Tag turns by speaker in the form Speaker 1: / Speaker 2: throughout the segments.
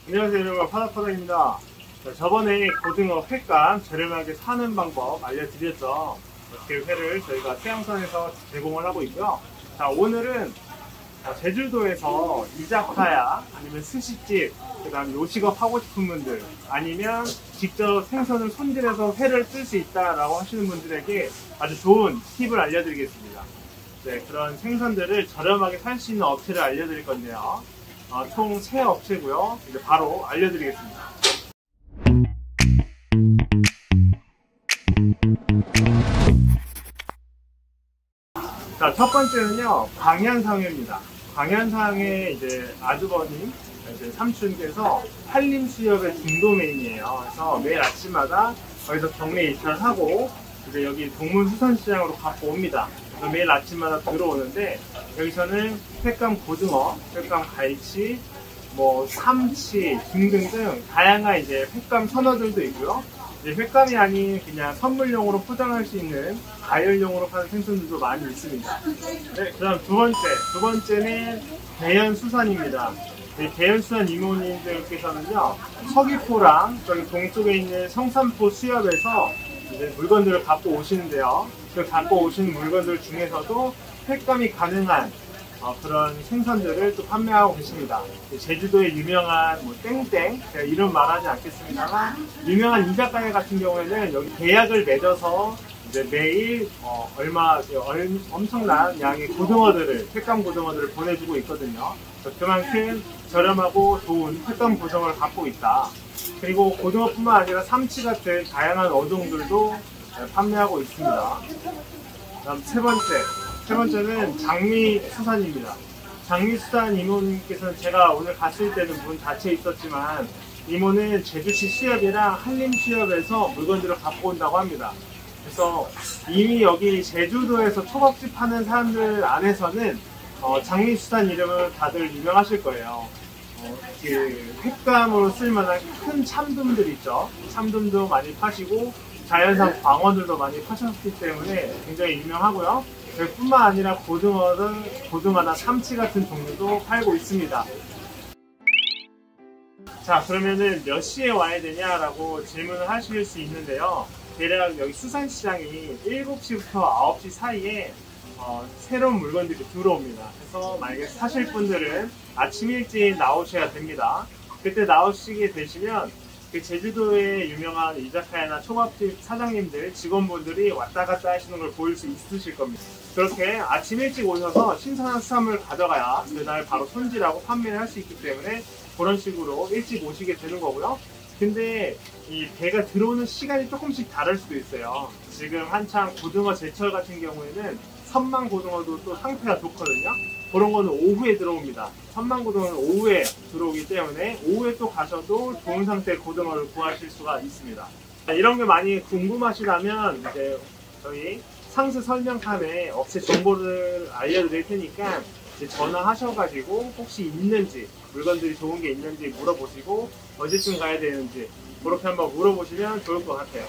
Speaker 1: 안녕하세요 여러분, 파닥파닥입니다. 저번에 고등어 횟감 저렴하게 사는 방법 알려드렸죠. 이렇게 회를 저희가 태양선에서 제공을 하고 있고요. 자, 오늘은 제주도에서 이자카야 아니면 스시집, 그 다음 요식업 하고 싶은 분들, 아니면 직접 생선을 손질해서 회를 쓸 수 있다라고 하시는 분들에게 아주 좋은 팁을 알려드리겠습니다. 네, 그런 생선들을 저렴하게 살 수 있는 업체를 알려드릴 건데요. 총 3업체고요. 이제 바로 알려드리겠습니다. 자, 첫 번째는요, 광양상회입니다. 광양상회 이제 아주버님, 이제 삼촌께서 한림수협의 중도메인이에요. 그래서 매일 아침마다 거기서 경매 입찰하고 이제 여기 동문수산시장으로 갖고 옵니다. 그래서 매일 아침마다 들어오는데 여기서는 횟감 고등어, 횟감 갈치, 뭐 삼치 등등등 다양한 이제 횟감 선어들도 있고요. 이제 횟감이 아닌 그냥 선물용으로 포장할 수 있는 가열용으로 파는 생선들도 많이 있습니다. 네, 그다음 두 번째는 대연수산입니다. 대연수산 이모님들께서는요, 서귀포랑 저기 동쪽에 있는 성산포 수협에서 이제 물건들을 갖고 오시는데요. 그 갖고 오신 물건들 중에서도 횟감이 가능한 그런 생선들을 또 판매하고 계십니다. 제주도의 유명한 뭐 땡땡, 제가 이름 말하지 않겠습니다만, 유명한 이자카야 같은 경우에는 여기 계약을 맺어서 이제 매일 엄청난 양의 고등어들을, 횟감 고등어들을 보내주고 있거든요. 그만큼 저렴하고 좋은 횟감 고등어를 갖고 있다. 그리고 고등어뿐만 아니라 삼치 같은 다양한 어종들도 판매하고 있습니다. 다음 세 번째는 장미수산입니다. 장미수산 이모님께서는 제가 오늘 갔을 때는 문 닫혀 있었지만, 이모는 제주시 수협이랑 한림수협에서 물건들을 갖고 온다고 합니다. 그래서 이미 여기 제주도에서 초밥집 하는 사람들 안에서는 장미수산 이름은 다들 유명하실 거예요. 그 횟감으로 쓸만한 큰 참돔들 있죠. 참돔도 많이 파시고 자연산 광어들도 많이 파셨기 때문에 굉장히 유명하고요. 뿐만 아니라 고등어나 삼치 같은 종류도 팔고 있습니다. 자, 그러면은 몇 시에 와야 되냐라고 질문을 하실 수 있는데요. 대략 여기 수산시장이 7시부터 9시 사이에 새로운 물건들이 들어옵니다. 그래서 만약에 사실 분들은 아침 일찍 나오셔야 됩니다. 그때 나오시게 되시면 그 제주도의 유명한 이자카야나 초밥집 사장님들, 직원분들이 왔다 갔다 하시는 걸 보일 수 있으실 겁니다. 그렇게 아침 일찍 오셔서 신선한 수산물을 가져가야 그날 바로 손질하고 판매를 할 수 있기 때문에 그런 식으로 일찍 오시게 되는 거고요. 근데 이 배가 들어오는 시간이 조금씩 다를 수도 있어요. 지금 한창 고등어 제철 같은 경우에는 선망 고등어도 또 상태가 좋거든요. 그런 거는 오후에 들어옵니다. 선망 고등어는 오후에 들어오기 때문에 오후에 또 가셔도 좋은 상태의 고등어를 구하실 수가 있습니다. 이런 게 많이 궁금하시다면 이제 저희 상세 설명칸에 업체 정보를 알려드릴 테니까 이제 전화하셔가지고 혹시 있는지, 물건들이 좋은 게 있는지 물어보시고 언제쯤 가야 되는지 그렇게 한번 물어보시면 좋을 것 같아요.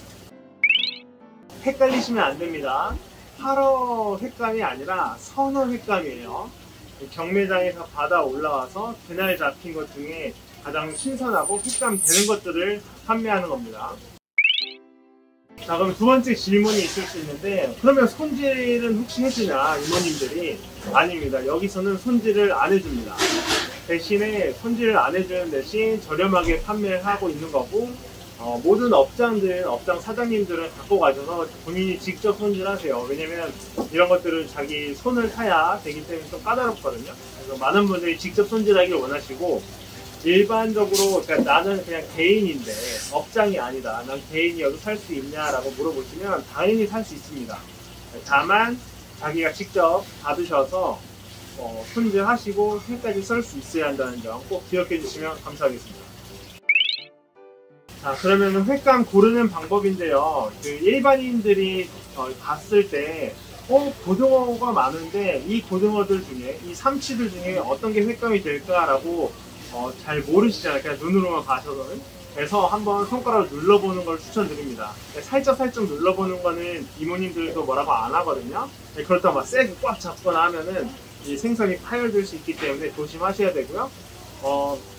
Speaker 1: 헷갈리시면 안 됩니다. 활어 횟감이 아니라 선어 횟감이에요. 경매장에서 받아 올라와서 그날 잡힌 것 중에 가장 신선하고 횟감 되는 것들을 판매하는 겁니다. 자, 그럼 두 번째 질문이 있을 수 있는데, 그러면 손질은 혹시 해주냐 이모님들이. 아닙니다. 여기서는 손질을 안 해줍니다. 대신에 손질을 안 해주는 대신 저렴하게 판매를 하고 있는 거고, 모든 업장 사장님들은 갖고 가셔서 본인이 직접 손질하세요. 왜냐면 이런 것들은 자기 손을 사야 되기 때문에 좀 까다롭거든요. 그래서 많은 분들이 직접 손질하기를 원하시고, 일반적으로 그러니까 나는 그냥 개인인데 업장이 아니다, 난 개인이 여기 살 수 있냐라고 물어보시면 당연히 살 수 있습니다. 다만 자기가 직접 받으셔서 손질하시고 회까지 썰 수 있어야 한다는 점 꼭 기억해 주시면 감사하겠습니다. 자, 그러면 횟감 고르는 방법인데요. 그 일반인들이 봤을 때 고등어가 많은데 이 고등어들 중에, 이 삼치들 중에 어떤 게 횟감이 될까라고 잘 모르시잖아요. 그냥 눈으로만 봐서는. 그래서 한번 손가락을 눌러보는 걸 추천드립니다. 살짝 눌러보는 거는 이모님들도 뭐라고 안 하거든요. 그렇다고 막 세게 꽉 잡거나 하면은 이 생선이 파열될 수 있기 때문에 조심하셔야 되고요.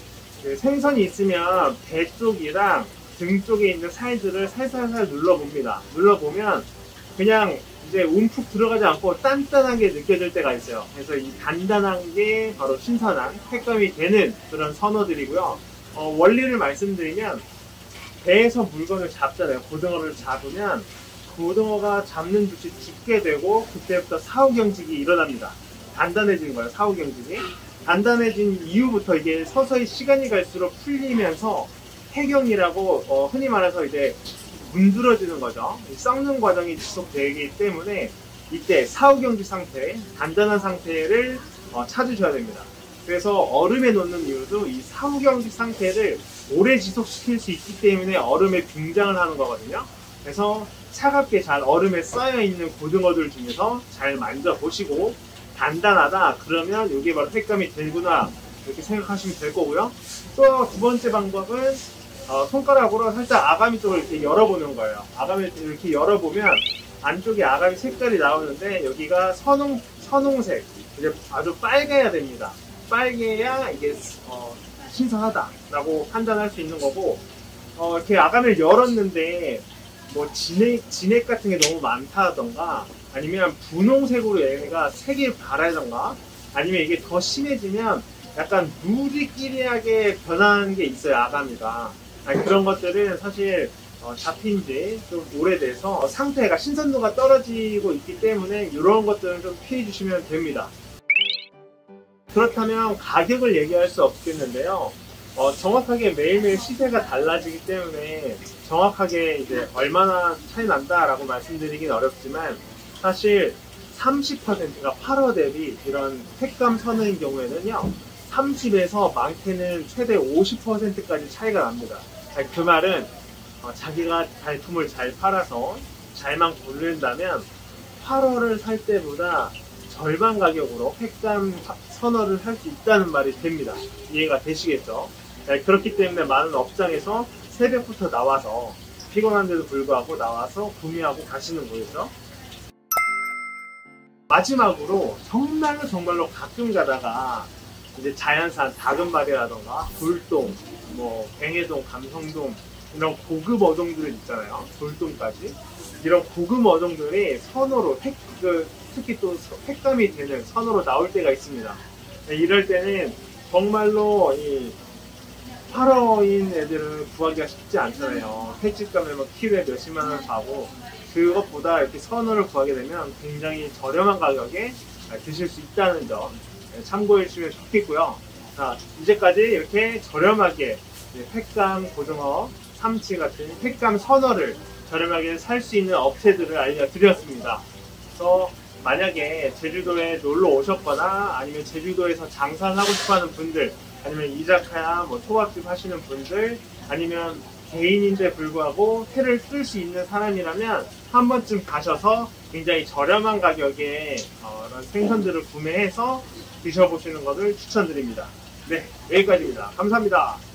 Speaker 1: 그 생선이 있으면 배 쪽이랑 등 쪽에 있는 살들을 살살살 눌러봅니다. 눌러보면 그냥 이제 움푹 들어가지 않고 단단하게 느껴질 때가 있어요. 그래서 이 단단한 게 바로 신선한 횟감이 되는 그런 선어들이고요. 원리를 말씀드리면 배에서 물건을 잡잖아요. 고등어를 잡으면 고등어가 잡는 듯이 죽게 되고 그때부터 사후경직이 일어납니다. 단단해지는 거예요. 사후경직이. 단단해진 이후부터 이게 서서히 시간이 갈수록 풀리면서 해경이라고 흔히 말해서 이제 문드러지는 거죠. 썩는 과정이 지속되기 때문에 이때 사후경직 상태, 단단한 상태를 찾으셔야 됩니다. 그래서 얼음에 놓는 이유도 이 사후경직 상태를 오래 지속시킬 수 있기 때문에 얼음에 빙장을 하는 거거든요. 그래서 차갑게 잘 얼음에 쌓여있는 고등어들 중에서 잘 만져보시고 단단하다 그러면 이게 바로 횟감이 되구나 이렇게 생각하시면 될 거고요. 또 두 번째 방법은 손가락으로 살짝 아가미 쪽을 이렇게 열어보는 거예요. 아가미 이렇게 열어보면 안쪽에 아가미 색깔이 나오는데 여기가 선홍색, 이제 아주 빨개야 됩니다. 빨개야 이게 신선하다라고 판단할 수 있는 거고, 이렇게 아가미를 열었는데 뭐 진액 같은 게 너무 많다던가 아니면 분홍색으로 얘가 색이 바라던가 아니면 이게 더 심해지면 약간 누리끼리하게 변하는 게 있어요. 아가미가. 그런 것들은 사실 잡힌 지 좀 오래돼서 상태가 신선도가 떨어지고 있기 때문에 이런 것들은 좀 피해 주시면 됩니다. 그렇다면 가격을 얘기할 수 없겠는데요. 정확하게 매일매일 시세가 달라지기 때문에 정확하게 이제 얼마나 차이 난다라고 말씀드리긴 어렵지만 사실 30%가 8호 대비 이런 횟감 선어인 경우에는요 30에서 많게는 최대 50%까지 차이가 납니다. 그 말은 자기가 발품을 잘 팔아서 잘만 고른다면 8호를 살 때보다 절반 가격으로 횟감 선어를 살 수 있다는 말이 됩니다. 이해가 되시겠죠? 그렇기 때문에 많은 업장에서 새벽부터 나와서 피곤한데도 불구하고 나와서 구매하고 가시는 거겠죠? 마지막으로 정말로 가끔 가다가 이제 자연산 다금바리라던가 돌돔, 뭐 뱅해돔, 감성돔 이런 고급 어종들 있잖아요. 돌돔까지 이런 고급 어종들이 선어로 특히 또 횟감이 되는 선어로 나올 때가 있습니다. 이럴 때는 정말로 이 8호인 애들은 구하기가 쉽지 않잖아요. 횟집 가면 뭐 키로에 몇십만 원 가고 그것보다 이렇게 선어를 구하게 되면 굉장히 저렴한 가격에 드실 수 있다는 점 참고해 주시면 좋겠고요. 자, 이제까지 이렇게 저렴하게 횟감 고등어, 삼치 같은 횟감 선어를 저렴하게 살 수 있는 업체들을 알려드렸습니다. 그래서 만약에 제주도에 놀러 오셨거나 아니면 제주도에서 장사를 하고 싶어하는 분들 아니면 이자카야, 뭐 초밥집 하시는 분들 아니면 개인인데 불구하고 회를 쓸 수 있는 사람이라면 한 번쯤 가셔서 굉장히 저렴한 가격에 이런 생선들을 구매해서 드셔보시는 것을 추천드립니다. 네, 여기까지입니다. 감사합니다.